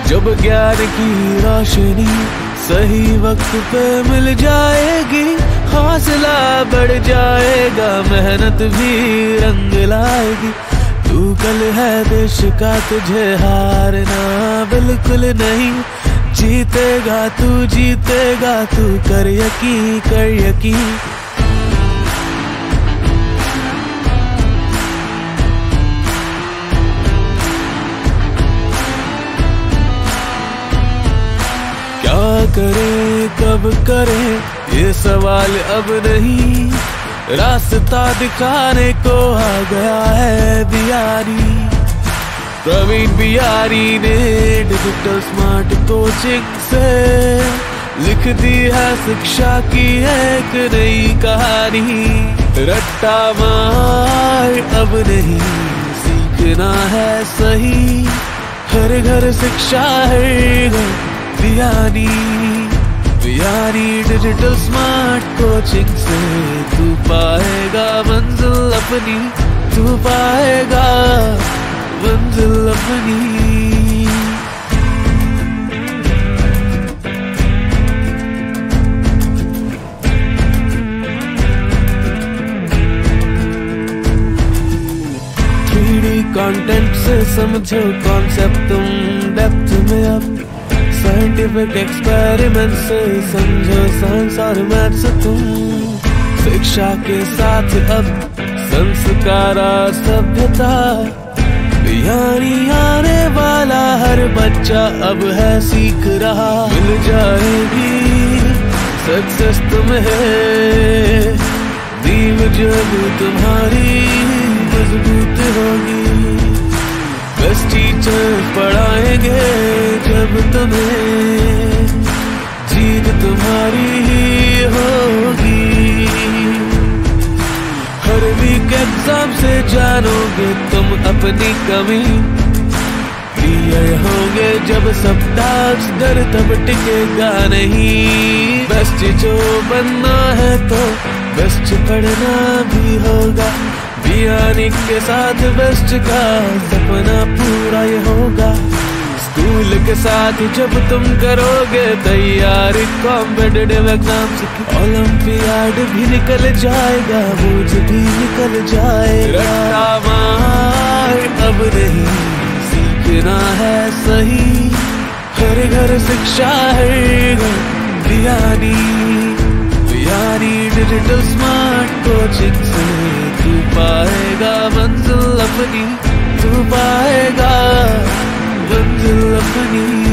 जब ज्ञान की रोशनी सही वक्त पे मिल जाएगी, हौसला बढ़ जाएगा, मेहनत भी रंग लाएगी। तू कल है देश का, तुझे हारना बिल्कुल नहीं। जीतेगा तू कर यकीन, कर यकीन। क्या करें कब करें ये सवाल अब नहीं, रास्ता दिखाने को आ गया है बिहारी। प्रवीण बिहारी ने डिजिटल स्मार्ट कोचिंग से लिख दी है शिक्षा की एक नई कहानी। रट्टा मार अब नहीं, सीखना है सही, हर घर शिक्षा हर घर Bihari. Bihari digital smart coaching से तू पाएगा मंजिल अपनी, तू पाएगा मंजिल अपनी। कंटेंट से समझो कॉन्सेप्ट तुम डेप्थ में, अब साइंटिफिक एक्सपेरिमेंट से समझो साइंस और मैथ्स तुम। शिक्षा के साथ अब संस्कार सभ्यता, यानी आने वाला हर बच्चा अब है सीख रहा। मिल जाएगी सक्सेस तुम्हें, नींव जब तुम्हारी मजबूत होगी। बेस्ट टीचर पढ़ाएंगे जब तुम्हें, जीत तुम्हारी ही होगी। हर वीक एग्जाम से जानोगे तुम अपनी कमी, क्लियर होंगे जब सब डाउट्स, डर तब टिकेगा नहीं। बेस्ट जो बनना है तो बेस्ट पढ़ना भी होगा, बिहारी के साथ बेस्ट का सपना पूरा ये होगा। स्कूल के साथ जब तुम करोगे तैयारी कॉम्पिटिटिव एग्जाम्स की, ओलंपियाड भी निकल जाएगा, बोझ भी निकल जाएगा। रट्टा मार अब नहीं, सीखना है सही, हर घर शिक्षा हर घर Bihari. Bihari digital smart coaching से तू पाएगा मंजिल अपनी, तू पाएगा मंजिल अपनी।